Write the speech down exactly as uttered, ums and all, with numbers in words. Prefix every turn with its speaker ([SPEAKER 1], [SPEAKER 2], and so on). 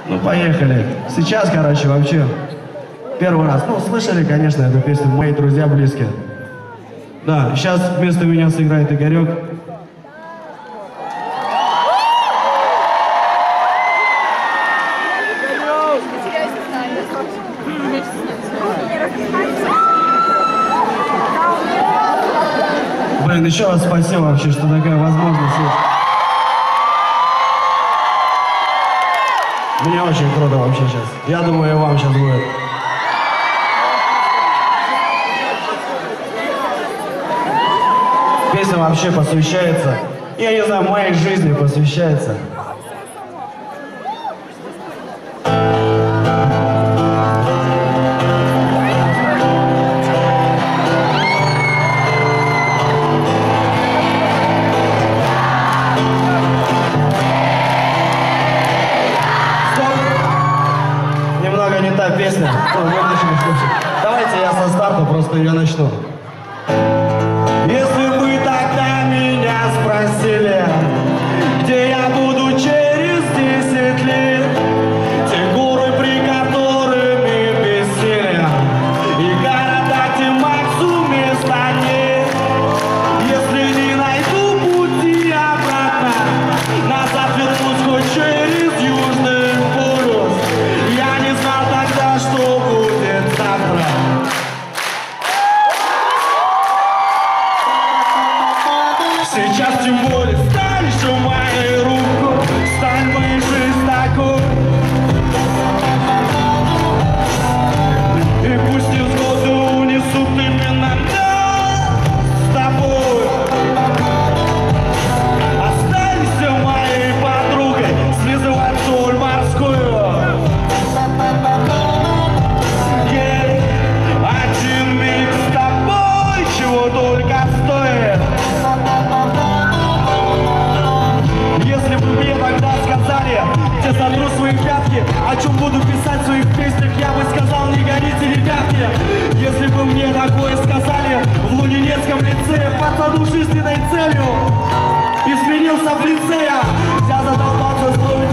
[SPEAKER 1] Ну, поехали. Сейчас, короче, вообще первый раз. Ну, слышали, конечно, эту песню «Мои друзья близкие». Да, сейчас вместо меня сыграет Игорек. Блин, еще раз спасибо вообще, что такая возможность есть. Мне очень круто вообще сейчас. Я думаю, и вам сейчас будет. Песня вообще посвящается, я не знаю, моей жизни посвящается. Немного не та песня. Давайте я со старта просто ее начну. Если вы тогда меня спросили, где я буду через десять лет, те горы, при которыми бессилие, и города, где Максу места нет. Если не найду пути обратно, назад вернусь хоть через Южный полюс. Я не знал тогда, что будет завтра. Сейчас тем более стань еще моей руку, стань моей жизнь такой. И пусть невзгоды унесут именно с тобой. Останься моей подругой, слизывать соль морскую. Yeah. Один миг с тобой, чего только стоит. Если бы мне тогда сказали, где сотру свои пятки, о чем буду писать в своих песнях, я бы сказал, не горите, ребятки. Если бы мне такое сказали в Лунинецком лицее, пацану жизненной целью и сменился в лицея, я задолбался строить